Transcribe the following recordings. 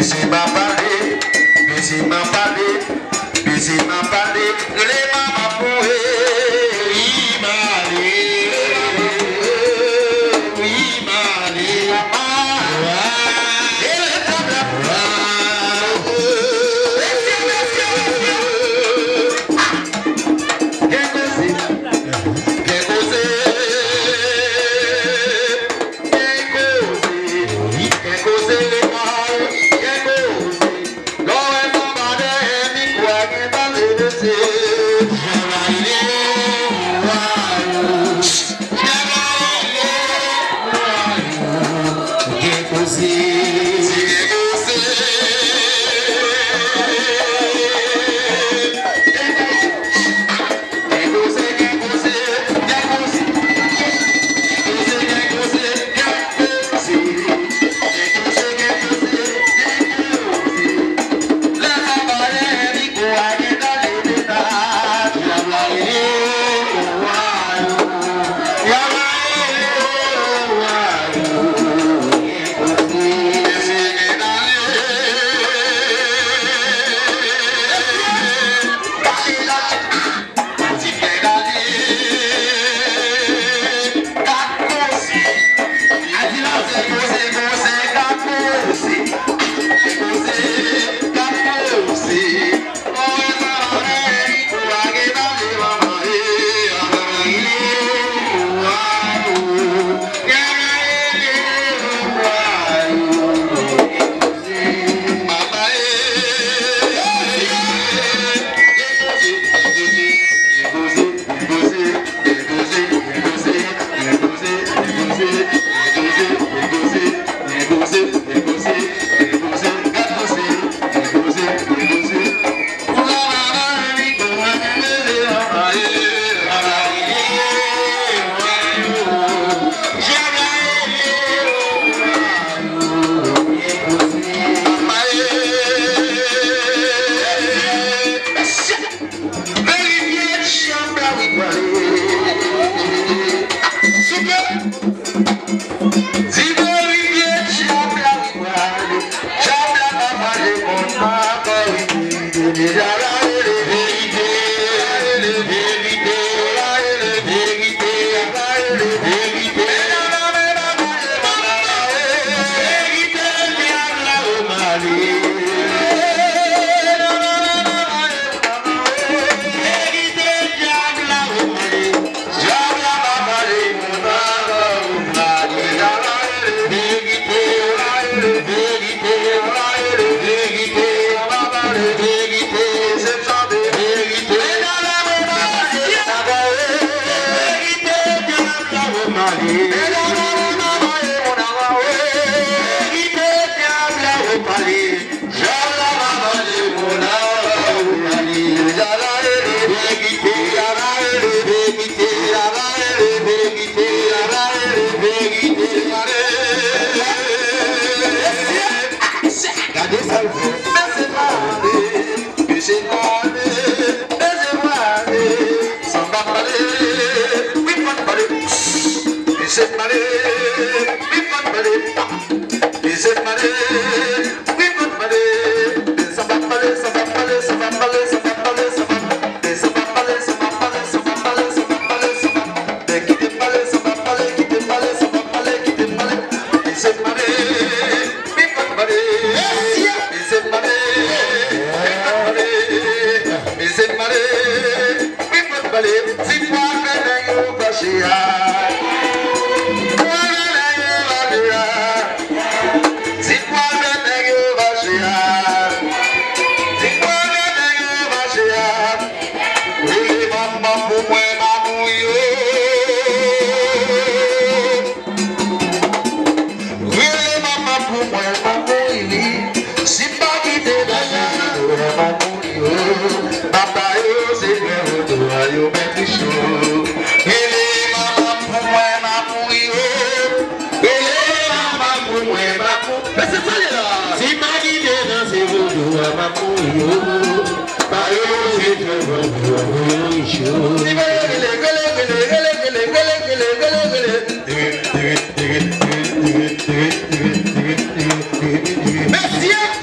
Merci.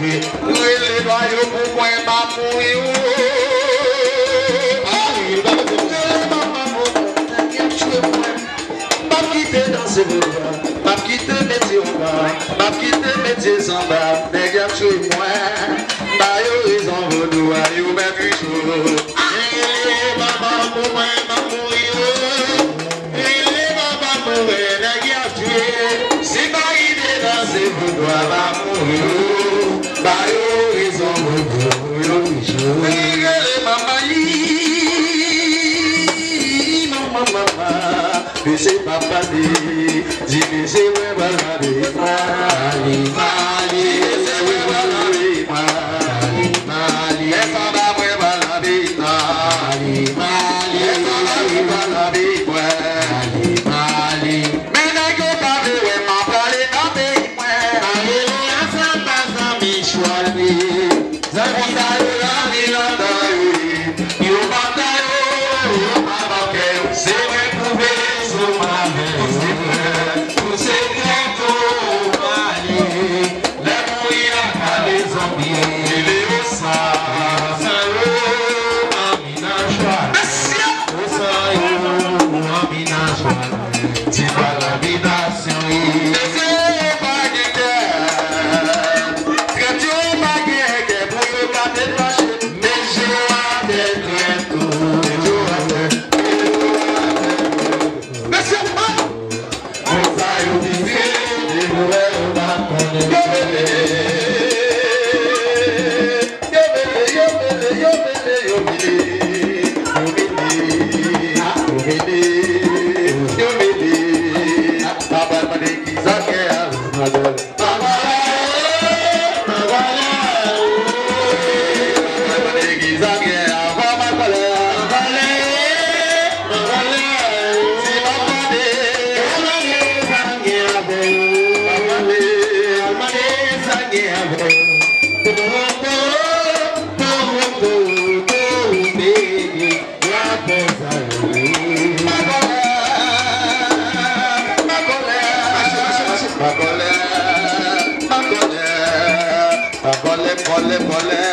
tuer. Nous les noyaux pour moi, maman, danser vos doigts, m'a quitté métier au bas, m'a quitté métier sans bas, mais gars chez moi, bah yo raison vos doigts, yo même du jour. Et maman pour moi, maman yo, et maman pour moi, les gars tué, c'est pas idée danser vos doigts, maman yo, bah yo raison vos doigts, yo du jour. Et maman maman, baiser papa dit, dis baiser ouais balade, mali, mali, baiser ouais balade, mali, mali, et ça va ouais balade, mali, mali, et ça va ouais balade, mali, mali, mais n'est que pas de ouais ma balade dans mes poings, allez là ça passe à mes choix, zami d'ailleurs ni là d'ailleurs, yo bataille, yo bataille, c'est vrai. Pole,